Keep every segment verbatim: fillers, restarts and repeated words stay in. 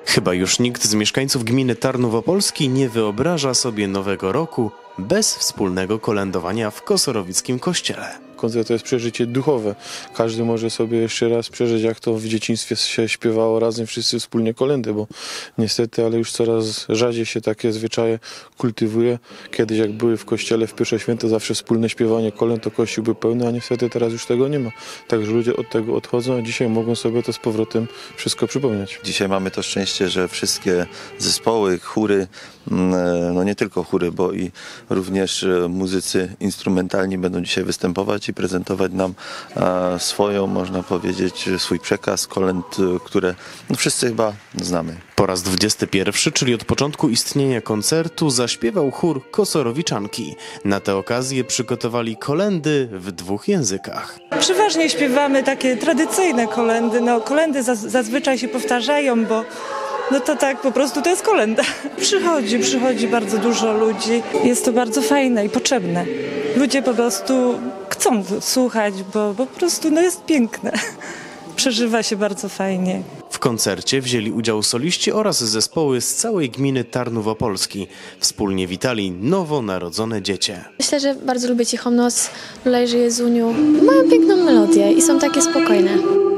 Chyba już nikt z mieszkańców gminy Tarnów Opolski nie wyobraża sobie nowego roku bez wspólnego kolędowania w kosorowickim kościele. Koncert to jest przeżycie duchowe. Każdy może sobie jeszcze raz przeżyć, jak to w dzieciństwie się śpiewało razem wszyscy wspólnie kolędy, bo niestety, ale już coraz rzadziej się takie zwyczaje kultywuje. Kiedyś jak były w kościele w pierwsze święto zawsze wspólne śpiewanie kolęd, to kościół był pełny, a niestety teraz już tego nie ma. Także ludzie od tego odchodzą, a dzisiaj mogą sobie to z powrotem wszystko przypomnieć. Dzisiaj mamy to szczęście, że wszystkie zespoły, chóry, no nie tylko chóry, bo i również muzycy instrumentalni będą dzisiaj występować i prezentować nam swoją, można powiedzieć, swój przekaz kolęd, które no wszyscy chyba znamy. Po raz dwudziesty pierwszy, czyli od początku istnienia koncertu, zaśpiewał chór Kosorowiczanki. Na tę okazję przygotowali kolędy w dwóch językach. Przeważnie śpiewamy takie tradycyjne kolędy. No, kolędy zazwyczaj się powtarzają, bo no to tak po prostu to jest kolęda. Przychodzi, przychodzi bardzo dużo ludzi. Jest to bardzo fajne i potrzebne. Ludzie po prostu chcą słuchać, bo po prostu no jest piękne. Przeżywa się bardzo fajnie. W koncercie wzięli udział soliści oraz zespoły z całej gminy Tarnów Opolski. Wspólnie witali nowonarodzone dziecię. Myślę, że bardzo lubię Cichą Noc, Lulejże Jezuniu. Mają piękną melodię i są takie spokojne.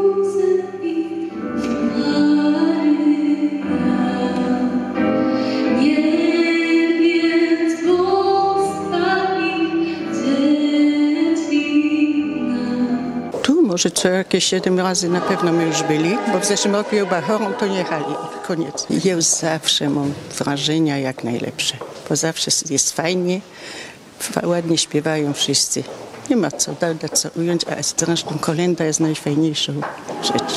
Może co jakieś siedem razy na pewno my już byli, bo w zeszłym roku chyba chorą to nie jechali. Koniec. Ja zawsze mam wrażenia jak najlepsze, bo zawsze jest fajnie, ładnie śpiewają wszyscy. Nie ma co dać, co ująć, a zresztą kolęda jest najfajniejszą rzeczą.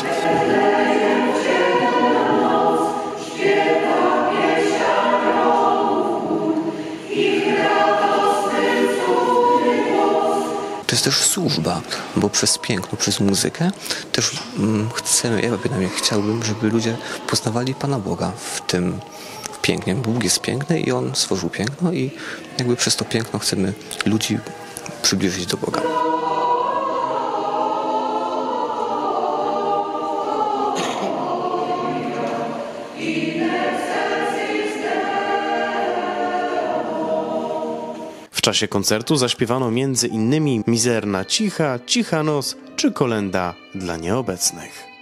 To jest też służba, bo przez piękno, przez muzykę też mm, chcemy, ja przynajmniej chciałbym, żeby ludzie poznawali Pana Boga w tym w pięknie. Bóg jest piękny i On stworzył piękno i jakby przez to piękno chcemy ludzi przybliżyć do Boga. W czasie koncertu zaśpiewano między innymi Mizerna Cicha, Cicha Noc czy kolęda dla nieobecnych.